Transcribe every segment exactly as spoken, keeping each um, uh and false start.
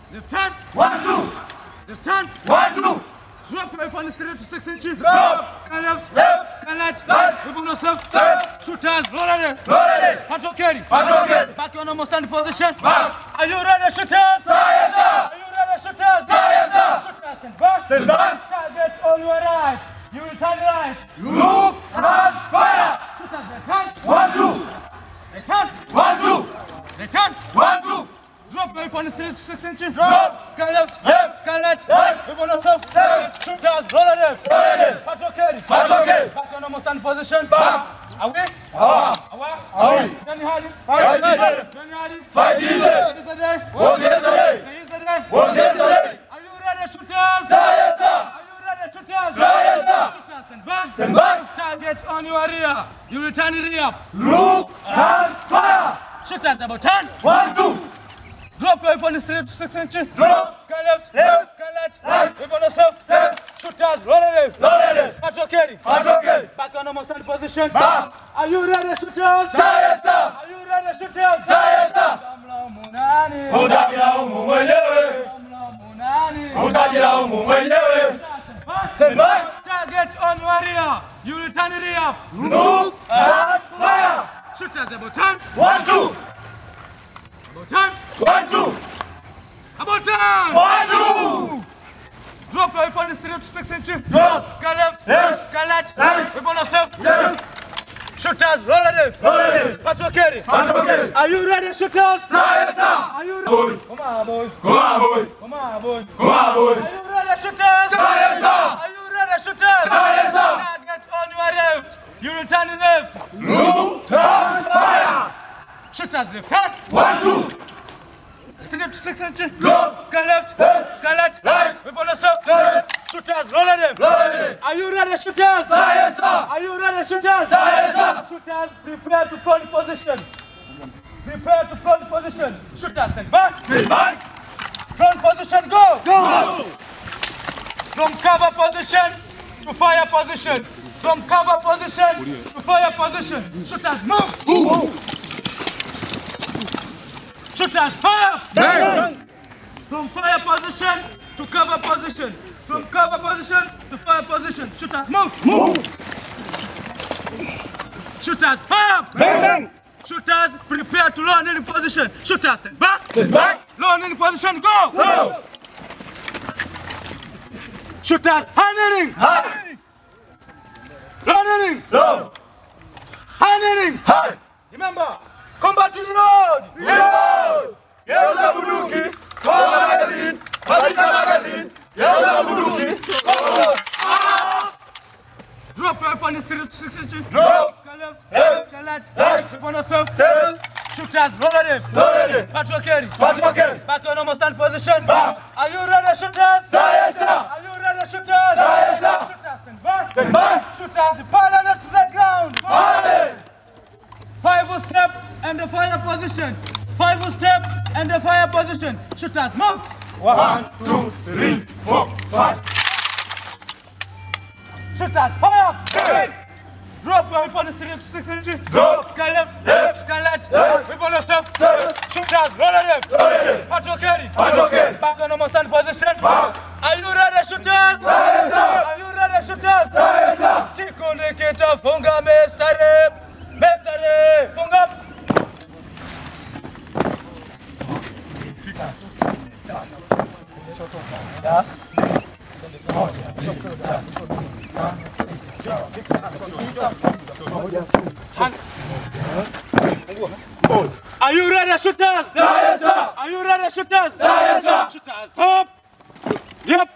Left hand. One, two. Left hand. One, two. Drop your weapon three to six inches. Drop. Scan left. Left. Scan right. Right. Weapon yourself. Left. Shooters. Roll it. Roll it. Patrol carry. Patrol carry. Back to your normal stand position. Back. Are you ready, shooters? Sir, yes, sir. Are you ready, shooters? Sir, yes, sir. Shooters, stand back. Stand back. Target on your right. You will turn right. Look and fire. Shooters, left hand. One, two. Left hand. One, two. Left hand. One, two. Drop your weapon three to six inches. Drop. Scan left. Left. Scan right. Right. Weapon yourself. Left. Shooters, roll it. Roll it. Patrol carry. Patrol carry. Back to your normal stand position. Back. Away. Awa. Away. Away. Johnny Hardy. Fight easy. Johnny Hardy. Fight easy. Yesterday. Was yesterday. Yesterday. Was yesterday. Are you ready, shooters? Sir, yes, sir. Are you ready, shooters? Sir, yes, sir. Shooters, stand back. Stand back. Target on your rear. You return the rear. Look and fire. Shooters, double turn. One, two. Drop your weapon three to six inches. Drop. Sky left. Left. Sky right. Right. Weapon yourself. Left. Shooters, roll it. Roll it. Patrol carry. Patrol carry. Back on normal stand position. Back. Are you ready, shooters? Sir, yes, sir. Are you ready, shooters? Sir, yes, sir. Samla munani. Utajilaumu mwenyewe. Samla munani. Utajilaumu mwenyewe. Stand back. Target on your rear. You return the rear. Look and fire. Shooters, double turn. One, two. Double turn. One, two. About turn. One, two. Drop your weapon three to six inches. Drop. Sky left. Left. Sky right. Right. Weapon yourself. Left. Shooters, roll it. Roll it. Patrol carry. Patrol carry. Are you ready, shooters? Sir, yes, sir. Are you ready? Boy. Come on, boy. Come on, boy. Come on, boy. Come on, boy. Are you ready, shooters? Sir, yes, sir. Are you ready, shooters? Sir, yes, sir. Target on your left. You return the left. Look and fire. Shooters, left hand. One, two. Three to six inches. Drop. Sky left. Left. Sky right. Right. Weapon yourself. Left. Shooters, roll it. Roll it. Are you ready, shooters? Sir, yes, sir. Are you ready, shooters? Sir, yes, sir. Shooters, prepare to front position. Prepare to front position. Shooters, stand back. Stand back. Front position, go. Go. From cover position to fire position. From cover position to fire position. Shooters, move. Move. Shooters, fire. Bang. From fire position to cover position. From cover position to fire position. Shooters, move. Move. Shooters, fire. Bang. Shooters, prepare to low kneeling position. Shooters, stand back. Stand back. Low kneeling position, go. Go. Shooters, high kneeling. High. Low kneeling. Low. High kneeling. High. Remember, combat is road. Reload. Geuza bunduki. Toa magazine. Bazika magazine. Geuza bunduki. Drop your weapon three to six inches. Drop. Sky left. Left. Sky right. Right. Weapon yourself. Seven. Shooters, roll it. Roll it. Patrol carry. Patrol carry. Back to normal stand position. Back. Are you ready, shooters? Sir, yes, sir. Are you ready, shooters? Sir, yes, sir. Shooters, stand back. Stand back. Shooters, parallel to the ground. High. Five step and the fire position. Five step and the fire position. Shooters, move. One, two, three, four, five. Shooters, fire. Hey. Drop your weapon three to six inches. Drop. Sky left. Left. Sky right. Left. Weapon yourself. Seven. Shooters, roll it. Roll it. Patrol carry. Patrol carry. Back on normal stand position. Back. Are you ready, shooters? Sir, yes, sir. Are you ready, shooters? Sir, yes, sir. Kikundi kita funga mestare. Mestare, funga. Are you ready, shooters? Sir, yes, sir. Are you ready, shooters? Sir, yes, sir. Shooters, up. Yep.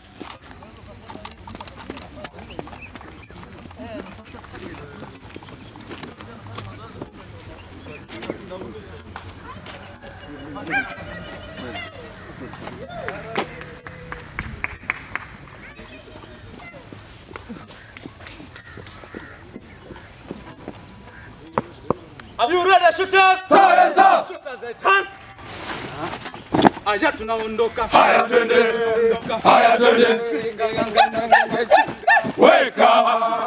Are you ready, shooters? Sir, yes, sir. Shooters, return. Aya tunaondoka. Haya twende. Haya twende. Wake up.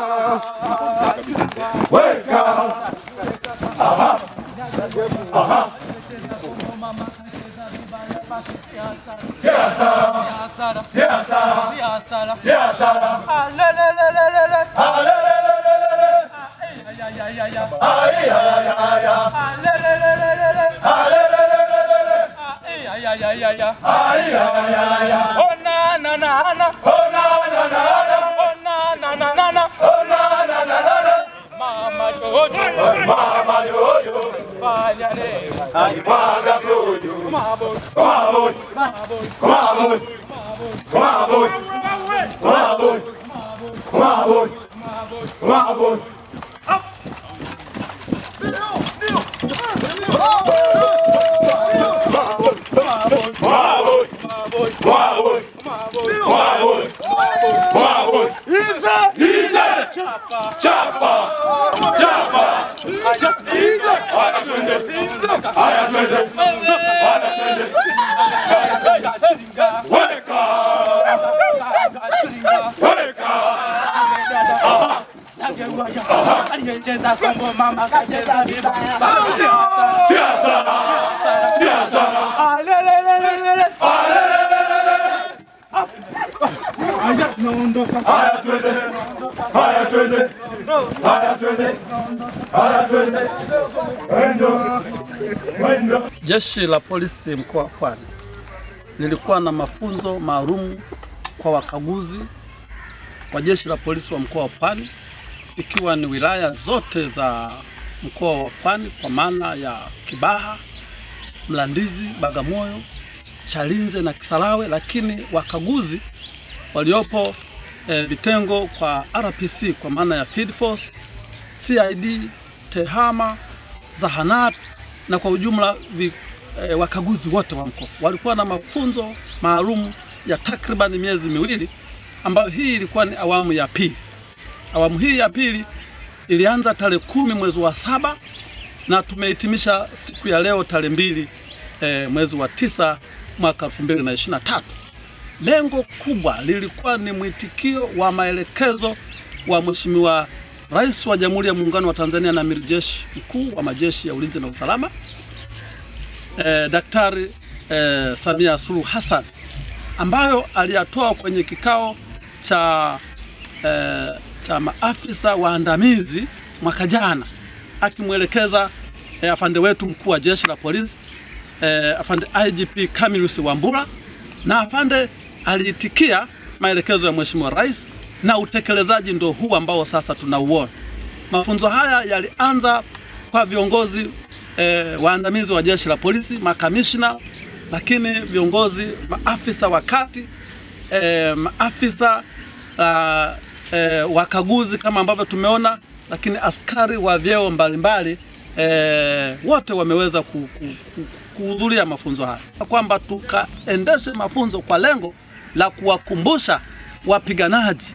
Wake up. Aha. Aha. Jeshi la Polisi mkoa wa Pwani lilikuwa na mafunzo maalum kwa wakaguzi wa Jeshi la Polisi wa mkoa wa Pwani, ikiwa ni wilaya zote za mkoa wa Pwani kwa maana ya Kibaha, Mlandizi, Bagamoyo, Chalinze na Kisarawe, lakini wakaguzi waliopo eh, vitengo kwa R P C kwa maana ya Field Force, C I D, Tehama, Zahanat na kwa ujumla vi, e, wakaguzi wote wa mkoa walikuwa na mafunzo maalum ya takriban miezi miwili, ambayo hii ilikuwa ni awamu ya pili. Awamu hii ya pili ilianza tarehe kumi mwezi wa saba na tumehitimisha siku ya leo tarehe mbili e, mwezi wa tisa mwaka elfu mbili na ishirini na tatu. Lengo kubwa lilikuwa ni mwitikio wa maelekezo wa Mheshimiwa Rais wa Jamhuri ya Muungano wa Tanzania na Amiri Jeshi Mkuu wa Majeshi ya Ulinzi na Usalama eh, Daktari eh, Samia Suluhu Hassan, ambayo aliyatoa kwenye kikao cha eh, cha maafisa waandamizi mwaka jana, akimwelekeza eh, afande wetu mkuu wa Jeshi la Polisi eh, afande I G P Camillus Wambura, na afande aliitikia maelekezo ya Mheshimiwa Rais na utekelezaji ndo huu ambao sasa tunauona. Mafunzo haya yalianza kwa viongozi eh, waandamizi wa Jeshi la Polisi, makamishna, lakini viongozi maafisa wakati eh, maafisa uh, eh, wakaguzi kama ambavyo tumeona, lakini askari wa vyeo mbalimbali eh, wote wameweza kuhudhuria ku, ku, mafunzo haya, kwamba tukaendeshe mafunzo kwa lengo la kuwakumbusha wapiganaji,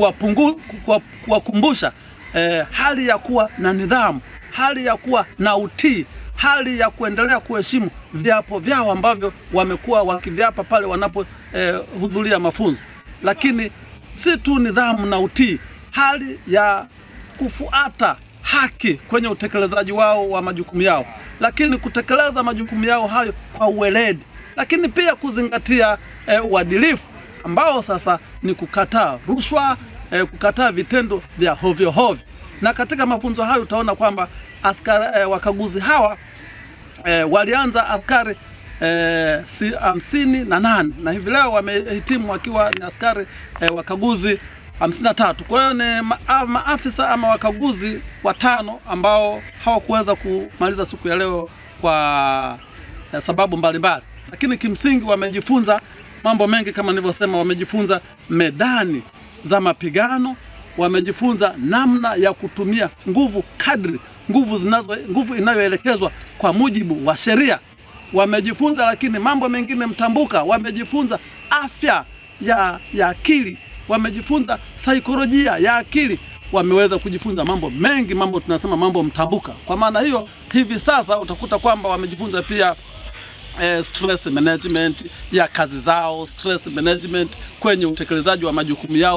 kuwakumbusha eh, hali ya kuwa na nidhamu, hali ya kuwa na utii, hali ya kuendelea kuheshimu viapo vyao ambavyo wamekuwa wakiviapa pale wanapohudhuria eh, mafunzo. Lakini si tu nidhamu na utii, hali ya kufuata haki kwenye utekelezaji wao wa majukumu yao, lakini kutekeleza majukumu yao hayo kwa uweledi, lakini pia kuzingatia eh, uadilifu ambao sasa ni kukataa rushwa, eh, kukataa vitendo vya hovyo hovyo. Na katika mafunzo hayo utaona kwamba askari eh, wakaguzi hawa eh, walianza askari eh, si hamsini na nane na hivi leo wamehitimu wakiwa ni askari eh, wakaguzi hamsini na tatu. Kwa hiyo ni ma maafisa ama wakaguzi watano ambao hawakuweza kumaliza siku ya leo kwa eh, sababu mbalimbali, lakini kimsingi wamejifunza mambo mengi. Kama nilivyosema, wamejifunza medani za mapigano, wamejifunza namna ya kutumia nguvu kadri nguvu zinazo nguvu inayoelekezwa kwa mujibu wa sheria, wamejifunza lakini mambo mengine mtambuka, wamejifunza afya ya ya akili, wamejifunza saikolojia ya akili, wameweza kujifunza mambo mengi, mambo tunasema mambo mtambuka. Kwa maana hiyo hivi sasa utakuta kwamba wamejifunza pia Eh, stress management ya kazi zao, stress management kwenye utekelezaji wa majukumu yao,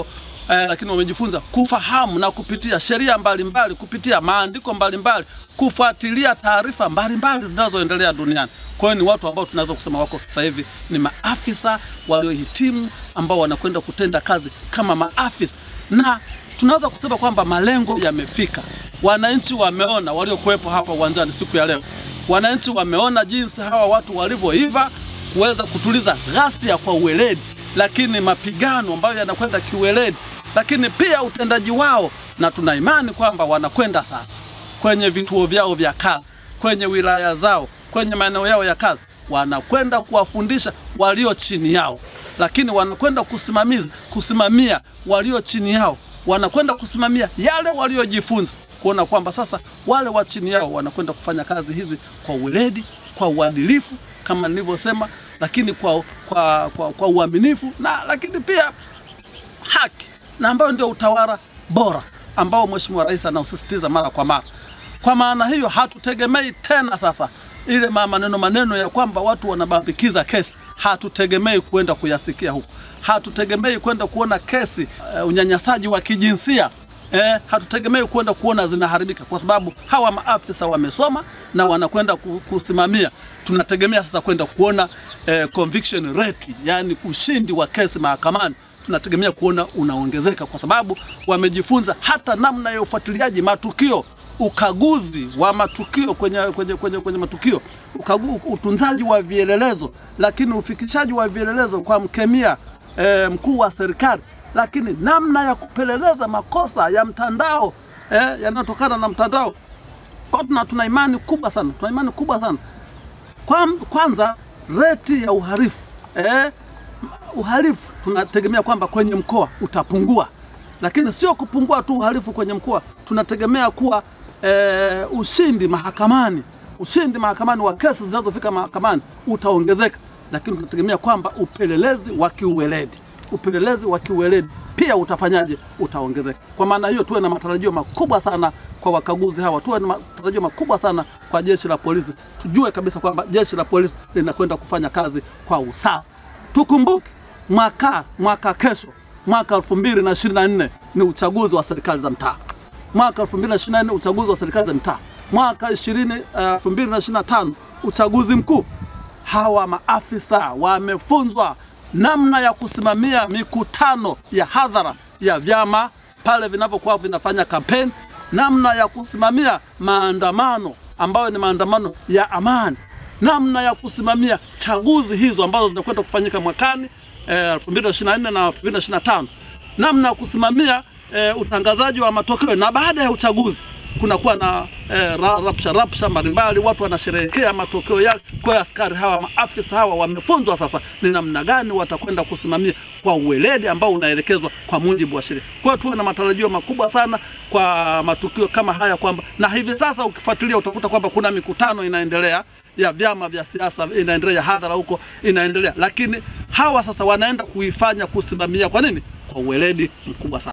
eh, lakini wamejifunza kufahamu na kupitia sheria mbalimbali, kupitia maandiko mbalimbali, kufuatilia taarifa mbalimbali zinazoendelea duniani. Kwa hiyo ni watu ambao tunaweza kusema wako sasa hivi ni maafisa waliohitimu ambao wanakwenda kutenda kazi kama maafisa, na tunaweza kusema kwamba malengo yamefika. Wananchi wameona, waliokuwepo hapa uwanjani siku ya leo, wananchi wameona jinsi hawa watu walivyoiva kuweza kutuliza ghasia kwa uweledi, lakini mapigano ambayo yanakwenda kiuweledi, lakini pia utendaji wao, na tuna imani kwamba wanakwenda sasa kwenye vituo vyao vya kazi, kwenye wilaya zao, kwenye maeneo yao ya kazi, wanakwenda kuwafundisha walio chini yao, lakini wanakwenda kusimamiza kusimamia walio chini yao, wanakwenda kusimamia yale waliojifunza, kuona kwamba sasa wale wa chini yao wanakwenda kufanya kazi hizi kwa uweledi, kwa uadilifu kama nilivyosema, lakini kwa kwa kwa, kwa uaminifu, na lakini pia haki, na ambayo ndio utawala bora ambao Mheshimiwa Rais anausisitiza mara kwa mara. Kwa maana hiyo hatutegemei tena sasa ile maneno maneno ya kwamba watu wanabambikiza kesi, hatutegemei kwenda kuyasikia huko. Hatutegemei kwenda kuona kesi uh, unyanyasaji wa kijinsia. Eh, hatutegemei kwenda kuona zinaharibika, kwa sababu hawa maafisa wamesoma na wanakwenda kusimamia. Tunategemea sasa kwenda kuona eh, conviction rate, yani ushindi wa kesi mahakamani, tunategemea kuona unaongezeka, kwa sababu wamejifunza hata namna ya ufuatiliaji matukio, ukaguzi wa matukio kwenye kwenye kwenye, kwenye matukio, ukagu, utunzaji wa vielelezo, lakini ufikishaji wa vielelezo kwa mkemia eh, mkuu wa serikali, lakini namna ya kupeleleza makosa ya mtandao eh, yanayotokana na mtandao. Kwa tuna imani kubwa sana, tuna imani kubwa sana. Kwa, kwanza reti ya uhalifu eh, uhalifu tunategemea kwamba kwenye mkoa utapungua, lakini sio kupungua tu uhalifu kwenye mkoa, tunategemea kuwa eh, ushindi mahakamani, ushindi mahakamani wa kesi zinazofika mahakamani utaongezeka, lakini tunategemea kwamba upelelezi wa kiuweledi upelelezi wa kiuweledi pia utafanyaje, utaongezeka. Kwa maana hiyo tuwe na matarajio makubwa sana kwa wakaguzi hawa, tuwe na matarajio makubwa sana kwa jeshi la polisi. Tujue kabisa kwamba jeshi la polisi linakwenda kufanya kazi kwa usasa. Tukumbuke mwaka mwaka kesho, mwaka elfu mbili na ishirini na nne ni uchaguzi wa serikali za mtaa. Mwaka elfu mbili na ishirini na nne uchaguzi wa serikali za mtaa. Mwaka elfu mbili na ishirini na tano uchaguzi mkuu. Hawa maafisa wamefunzwa namna ya kusimamia mikutano ya hadhara ya vyama pale vinavyokuwa vinafanya kampeni, namna ya kusimamia maandamano ambayo ni maandamano ya amani, namna ya kusimamia chaguzi hizo ambazo zinakwenda kufanyika mwakani elfu mbili na ishirini na nne na elfu mbili na ishirini na tano, namna ya kusimamia e, utangazaji wa matokeo, na baada ya uchaguzi kunakuwa na eh, rapsha rapsha mbalimbali, watu wanasherehekea matokeo yale. Kwa askari hawa maafisa hawa wamefunzwa sasa ni namna gani watakwenda kusimamia kwa uweledi ambao unaelekezwa kwa mujibu wa sheria. Kwa hiyo tuwe na matarajio makubwa sana kwa matukio kama haya, kwamba na hivi sasa ukifuatilia utakuta kwamba kuna mikutano inaendelea ya vyama vya siasa, inaendelea ya hadhara huko inaendelea, lakini hawa sasa wanaenda kuifanya kusimamia kwa nini? Kwa uweledi mkubwa sana.